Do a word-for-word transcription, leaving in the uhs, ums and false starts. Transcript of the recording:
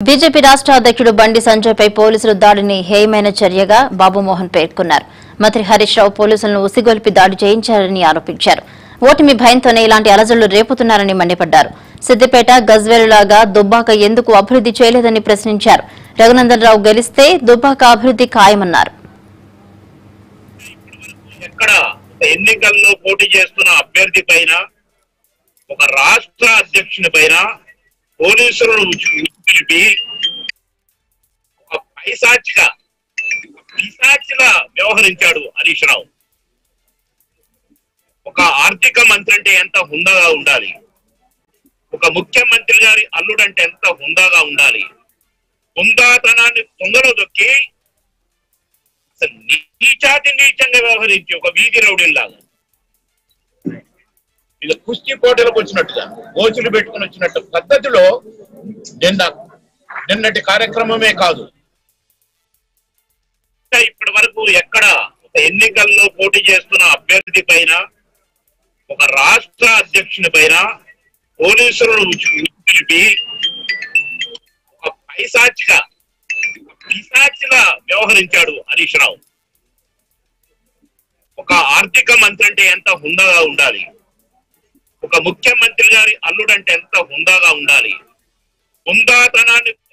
BJP రాష్ట్ర అధ్యక్షుడు బండి సంజయ్పై పోలీసులు దాడిని హేయమైన చర్యగా బాబుమోహన్ పేర్కొన్నారు. మంత్రి హరీష్ రావు పోలీసులను ఉసిగొల్పి దాడి చేయించారని ఆరోపించారు. ఓటమి భయంతోనే ఇలాంటి అలజడులు రేపుతున్నారని మండిపడ్డారు. సిద్దిపేట గజ్వేలులాగా దుబ్బాక ఎందుకు అభివృద్ధి చేయలేదని ప్రశ్నించారు. రఘునందన్ రావు గెలిస్తే దుబ్బాక అభివృద్ధి ఖాయమన్నారు. ఎన్నికల్లో పోటీ చేస్తున్న అభ్యర్థి పైన ఒక రాష్ట్ర అధ్యక్షుని పైన పోలీసులను పిలిపి ఒక పైశాచిగా పిశాచిగా వ్యవహరించాడు హరీష్ రావు. ఒక ఆర్థిక మంత్రి అంటే ఎంత హుందాగా ఉండాలి, ఒక ముఖ్యమంత్రి గారి అల్లుడు అంటే ఎంత హుందాగా ఉండాలి. హుందాతనాన్ని తొందరలో దొక్కి అసలు నీచాతి నీచంగా వ్యవహరించి ఒక వీధి రౌడీలాగా ఇది కుస్తీ పోటీలకు వచ్చినట్టుగా కోచులు పెట్టుకుని వచ్చినట్టు పద్ధతిలో నిన్న నిన్నటి కార్యక్రమమే కాదు, ఇప్పటి వరకు ఎక్కడ ఒక ఎన్నికల్లో పోటీ చేస్తున్న అభ్యర్థి పైన ఒక రాష్ట్ర అధ్యక్షుని పైన పోలీసులను పిలిపి ఒక పైశాచిగా పిశాచిగా వ్యవహరించాడు హరీష్ రావు. ఒక ఆర్థిక మంత్రి అంటే ఎంత హుందాగా ఉండాలి, ఒక ముఖ్యమంత్రి గారి అల్లుడు అంటే ఎంత హుందాగా ఉండాలి. హుందాతనాన్ని